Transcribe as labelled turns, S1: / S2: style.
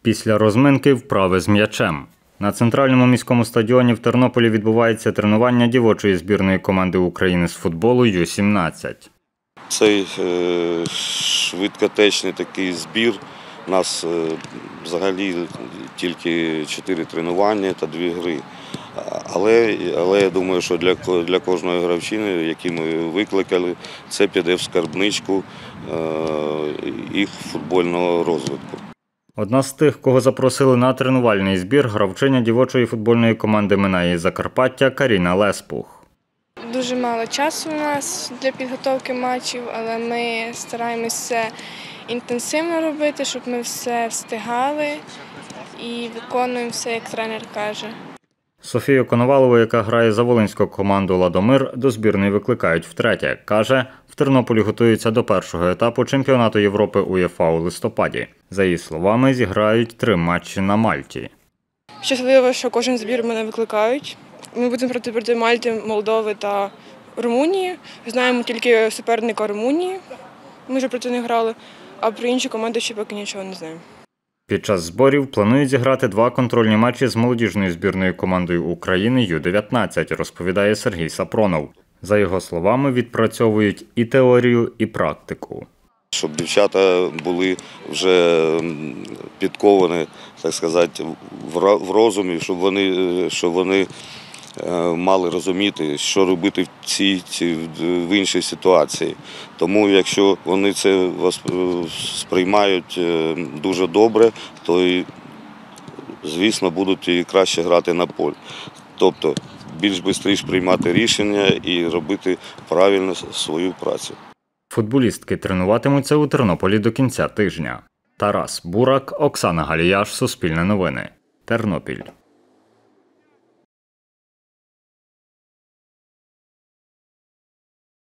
S1: Після розминки вправи з м'ячем. На центральному міському стадіоні в Тернополі відбувається тренування дівочої збірної команди України з футболу Ю-17.
S2: Цей швидкотечний такий збір. У нас взагалі тільки 4 тренування та 2 гри. Але я думаю, що для кожної гравчини, які ми викликали, це піде в скарбничку їх футбольного розвитку.
S1: Одна з тих, кого запросили на тренувальний збір, гравчиня дівочої футбольної команди Минаї Закарпаття Каріна Леспух.
S3: Дуже мало часу у нас для підготовки матчів, але ми стараємося інтенсивно робити, щоб ми все встигали і виконуємо все, як тренер каже.
S1: Софію Коновалову, яка грає за волинську команду «Ладомир», до збірної викликають втретє. Каже, в Тернополі готуються до першого етапу чемпіонату Європи УЄФА у листопаді. За її словами, зіграють 3 матчі на Мальті.
S4: Щасливо, що кожен збір мене викликають. Ми будемо проти Мальти, Молдови та Румунії. Знаємо тільки суперника Румунії, ми вже проти них грали, а про інші команди ще поки нічого не знаємо.
S1: Під час зборів планують зіграти 2 контрольні матчі з молодіжною збірною командою України Ю-19, розповідає Сергій Сапронов. За його словами, відпрацьовують і теорію, і практику.
S2: Щоб дівчата були вже підковані, так сказати, в розумі, щоб вони мали розуміти, що робити в іншій ситуації. Тому якщо вони це сприймають дуже добре, то, звісно, будуть і краще грати на полі. Тобто більш швидше приймати рішення і робити правильно свою працю.
S1: Футболістки тренуватимуться у Тернополі до кінця тижня. Тарас Бурак, Оксана Галіяш, Суспільне новини, Тернопіль.